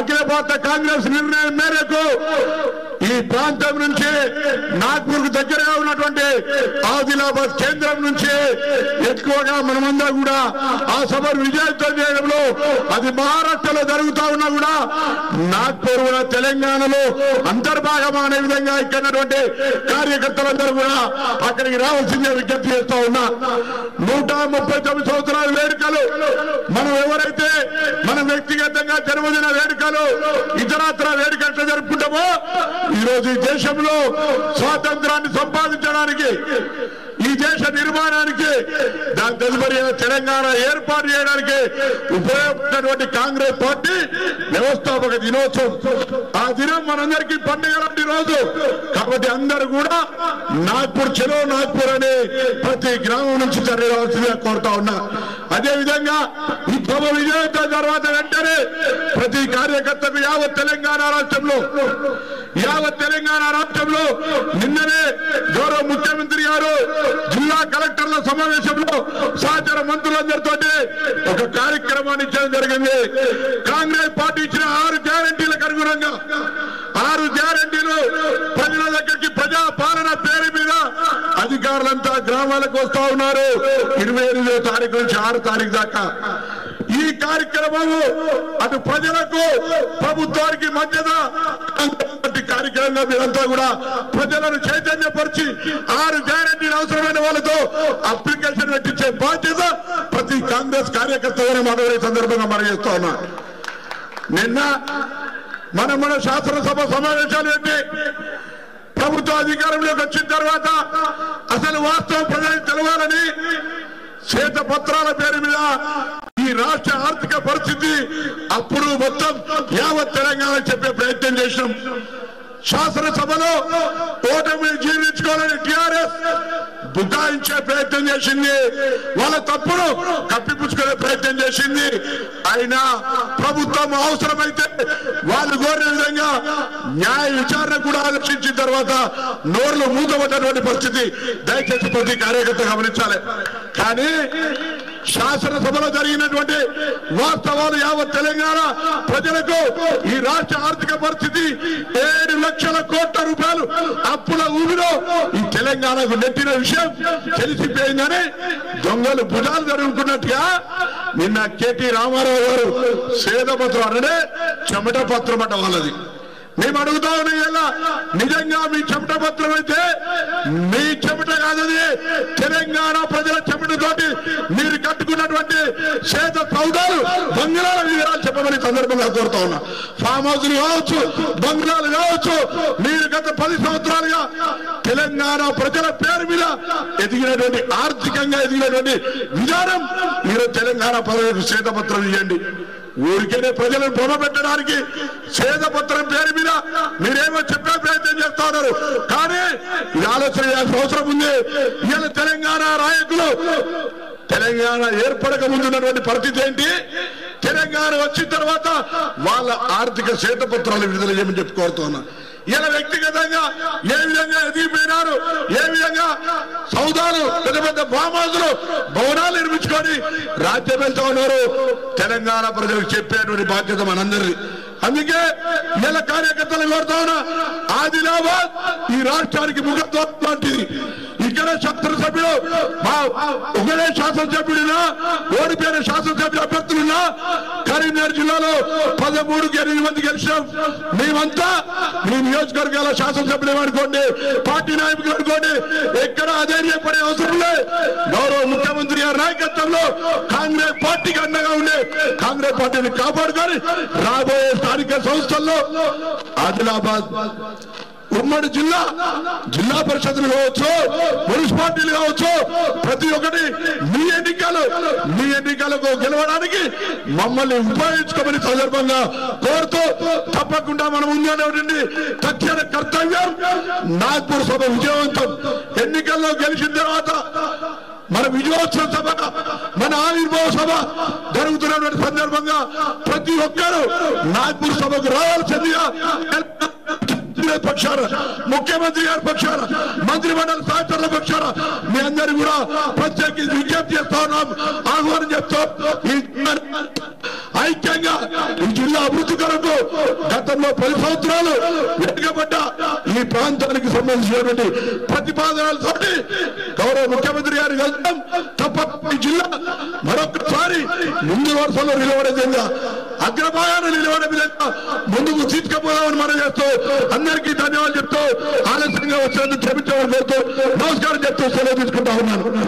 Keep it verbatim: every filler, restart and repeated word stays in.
అఖిల భారత కాంగ్రెస్ నిర్ణయం మేరకు ఈ ప్రాంతం నుంచి నాగ్పూర్ కు దగ్గరగా ఉన్నటువంటి ఆదిలాబాద్ కేంద్రం నుంచి ఎక్కువగా మనమందరం కూడా ఆ సభను విజయవంతం చేయడంలో అది మహారాష్ట్రలో జరుగుతా ఉన్నా కూడా నాగ్పూర్ కూడా తెలంగాణలో అంతర్భాగమనే విధంగా ఇక్కడటువంటి కార్యకర్తలందరూ కూడా అక్కడికి రావాల్సిందే విజ్ఞప్తి చేస్తా ఉన్నా. నూట ముప్పై తొమ్మిది సంవత్సరాల వేడుకలు మనం ఎవరైతే మన వ్యక్తిగతంగా జన్మదిన వేడుకలు ఇతరత్ర వేడుకలు జరుపుకుంటామో ఈ రోజు ఈ దేశంలో స్వాతంత్రాన్ని సంపాదించడానికి ఈ దేశ నిర్మాణానికి దాని తదుపరి తెలంగాణ ఏర్పాటు చేయడానికి ఉపయోగపడినటువంటి కాంగ్రెస్ పార్టీ వ్యవస్థాపక దినోత్సవం. ఆ దినం మనందరికీ పండుగ లాంటి రోజు కాబట్టి అందరూ కూడా నాగ్పూర్ చలో నాగ్పూర్ అని ప్రతి గ్రామం నుంచి తరలిరావాల్సిందిగా కోరుతా ఉన్నా. అదేవిధంగా ఈ సభ విజయవంతం తర్వాత వెంటనే ప్రతి కార్యకర్తకు యావత్ తెలంగాణ రాష్ట్రంలో యావత్ తెలంగాణ రాష్ట్రంలో నిన్ననే గౌరవ ముఖ్యమంత్రి గారు జిల్లా కలెక్టర్ల సమావేశంలో సహచర మంత్రులందరితో ఒక కార్యక్రమాన్ని ఇచ్చడం జరిగింది. కాంగ్రెస్ పార్టీ ఇచ్చిన ఆరు గ్యారంటీలకు అనుగుణంగా ఆరు గ్యారంటీలు ప్రజల దగ్గరికి ప్రజా పాలన పేరు మీద అధికారులంతా గ్రామాలకు వస్తా ఉన్నారు. ఇరవై ఎనిమిదో తారీఖు నుంచి ఆరు తారీఖు దాకా ఈ కార్యక్రమము అటు ప్రజలకు ప్రభుత్వానికి మధ్యన కార్యక్రమంగా మీరంతా కూడా ప్రజలను చైతన్యపరిచి ఆరు గ్యారెంటీలు అవసరమైన వాళ్ళతో అప్లికేషన్ పెట్టించే బాధ్యత ప్రతి కాంగ్రెస్ కార్యకర్తగానే మనం ఈ సందర్భంగా మనం చేస్తా ఉన్నాం. నిన్న మనం మన శాసనసభ సమావేశాలు పెట్టి ప్రభుత్వ అధికారంలోకి వచ్చిన తర్వాత అసలు వాస్తవం ప్రజలకు తెలవాలని శ్వేత పత్రాల పేరు మీద ఈ రాష్ట్ర ఆర్థిక పరిస్థితి అప్పుడు మొత్తం యావత్ తెలంగాణ చెప్పే ప్రయత్నం చేసినాం. శాసనసభలో ఓటమిని జీర్ణించుకోవాలని టీఆర్ఎస్ బుకాయించే ప్రయత్నం చేసింది. వాళ్ళ తప్పును కప్పిపుచ్చుకునే ప్రయత్నం చేసింది. అయినా ప్రభుత్వం అవసరమైతే వాళ్ళు కోరిన విధంగా న్యాయ విచారణ కూడా ఆలోచించిన తర్వాత నోర్లు మూతపడ్డటువంటి పరిస్థితి దయచేసి ప్రతి కార్యకర్త గమనించాలి. కానీ శాసనసభలో జరిగినటువంటి వాస్తవాలు యావత్ తెలంగాణ ప్రజలకు ఈ రాష్ట్ర ఆర్థిక పరిస్థితి ఏడు లక్షల కోట్ల రూపాయలు అప్పుల ఊబిలో ఈ తెలంగాణకు నెట్టిన విషయం తెలిసిపోయిందని దొంగలు భుజాలు జరుగుతున్నట్టుగా నిన్న కేటీ రామారావు గారు శ్వేతపత్రం అనడే చెమట పత్రం అట వాళ్ళది. మేము అడుగుతా ఉన్నా నిజంగా మీ చెమట పత్రం అయితే మీ చెమట కాదది తెలంగాణ ప్రజల చెమటతోటి మీరు కట్టుకున్నటువంటి శ్వేత సౌదాలు బంగ్లాల వివరాలు చెప్పమని సందర్భంగా కోరుతా ఉన్నా. ఫామ్ హౌస్లు కావచ్చు, బంగ్లాలు కావచ్చు, మీరు గత పది సంవత్సరాలుగా తెలంగాణ ప్రజల పేరు మీద ఎదిగినటువంటి ఆర్థికంగా ఎదిగినటువంటి విధానం మీరు తెలంగాణ ప్రజలకు శ్వేతపత్రం ఇవ్వండి. ఊరికేనే ప్రజలను భ్రమ పెట్టడానికి శ్వేతపత్రం పేరు మీద మీరేమో చెప్పే ప్రయత్నం చేస్తా ఉన్నారు. కానీ ఇది ఆలోచన చేయాల్సిన అవసరం ఉంది. ఇవాళ తెలంగాణ నాయకులు తెలంగాణ ఏర్పడక ముందున్నటువంటి పరిస్థితి ఏంటి, తెలంగాణ వచ్చిన తర్వాత వాళ్ళ ఆర్థిక శ్వేతపత్రాలు విడుదల చేయమని చెప్పి కోరుతున్నా. ఇలా వ్యక్తిగతంగా ఏ విధంగా ఎదిగిపోయినారు, ఏ విధంగా సౌదాలు పెద్ద పెద్ద బామాజులు భవనాలు నిర్మించుకొని రాజ్యం వెళ్తా ఉన్నారు. తెలంగాణ ప్రజలకు చెప్పేటువంటి బాధ్యత మనందరిది. అందుకే ఇలా కార్యకర్తలు కోరుతా ఉన్నా, ఆదిలాబాద్ ఈ రాష్ట్రానికి ముఖద్వారం లాంటిది. ఇక్కడ శాసనసభ్యులు మా ఒకరే శాసనసభ్యుడినా ఓడిపోయిన శాసనసభ్యుల అభ్యర్థులున్నా కరీంనగర్ జిల్లాలో పదమూడుకి ఎనిమిది మంది గెలిచాం. మేమంతా మీ నియోజకవర్గాల శాసనసభ్యులు ఏమనుకోండి, పార్టీ నాయకులు అనుకోండి, ఎక్కడ అధైర్యపడే అవసరం లేదు. గౌరవ ముఖ్యమంత్రి గారి నాయకత్వంలో కాంగ్రెస్ పార్టీకి అండగా ఉండే కాంగ్రెస్ పార్టీని కాపాడుకొని రాబోయే స్థానిక సంస్థల్లో ఆదిలాబాద్ ఉమ్మడి జిల్లా జిల్లా పరిషత్లు కావచ్చు, మున్సిపాలిటీలు కావచ్చు, ప్రతి ఒక్కటి మీ ఎన్నికలు మీ ఎన్నికలకు గెలవడానికి మమ్మల్ని ఉపయోగించుకోమని సందర్భంగా కోరుతూ తప్పకుండా మనం ఉందనేటువంటి తక్షణ కర్తవ్యం. నాగ్పూర్ సభ విజయవంతం. ఎన్నికల్లో గెలిచిన తర్వాత మన విజయోత్సవ సభ, మన ఆవిర్భావ సభ జరుగుతున్నటువంటి సందర్భంగా ప్రతి ఒక్కరూ నాగ్పూర్ సభకు రావాల్సిందిగా పక్షాన, ముఖ్యమంత్రి గారి పక్షాన, మంత్రి మండలి సహచరుల పక్షాన మీ అందరూ కూడా ప్రత్యేకించి విజ్ఞప్తి చేస్తా ఉన్నాం, ఆహ్వానం చెప్తాం. ఐక్యంగా ఈ జిల్లా అభివృద్ధి కొరకు గతంలో పది సంవత్సరాలు వెనుకబడ్డ ఈ ప్రాంతానికి సంబంధించినటువంటి ప్రతిపాదనలతో గౌరవ ముఖ్యమంత్రి గారి వెళ్తాం తప్ప ఈ జిల్లా మరొకసారి ముందు వరుసలో నిలబడే విధంగా అగ్రభాగాన నిలబడే విధంగా ముందుకు తీసుకుపోదామని మనం చేస్తూ అందరికీ ధన్యవాదాలు చెప్తూ ఆలస్యంగా వచ్చినందుకు క్షమించమని కోరుతూ నమస్కారం చెప్తూ సెలవు తీసుకుంటా ఉన్నాను.